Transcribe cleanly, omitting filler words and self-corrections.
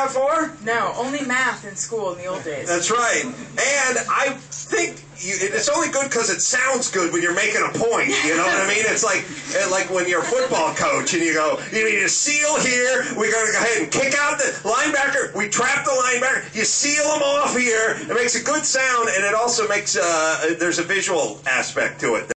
before? No, only math in school in the old days. That's right. And I think it's only good because it sounds good when you're making a point. You know what I mean? It's like when you're a football coach and you go, you need a seal here. We're going to go ahead and kick out the linebacker. We trap the linebacker. You seal them off here. It makes a good sound, and it also makes there's a visual aspect to it.